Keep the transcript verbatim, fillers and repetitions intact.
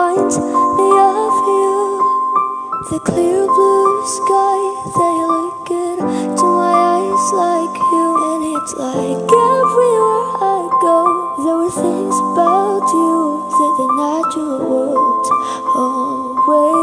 reminds me of you. The clear blue sky, they look into my eyes like you. And it's like everywhere I go, there were things about you that the natural world always